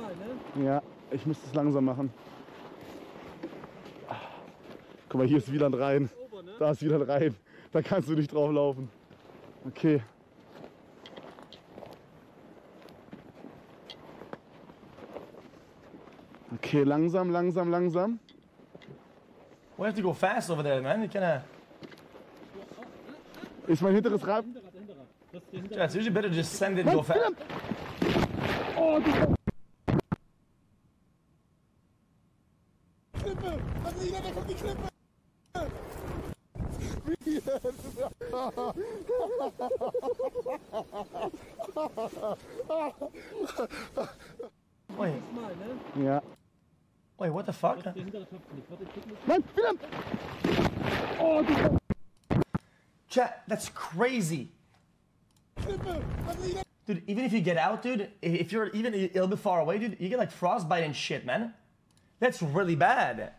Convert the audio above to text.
Ja, ich müsste es langsam machen. Guck mal, hier ist Wieland rein. Da ist Wieland rein. Da kannst du nicht drauf laufen. Okay. Okay, langsam, langsam, langsam. We have to go fast over there, man. You kinda... Ist mein hinteres Rad? Yeah, it's usually better to just send it and go fast. Oh, du Klippe! Also jeder, da kommt die Klippe! Wait. Ja. Wait, what the fuck? Nein, Wieland! Oh, du Chat, that's crazy. Dude, even if you get out, dude, if you're even a little bit far away, dude, you get like frostbite and shit, man. That's really bad.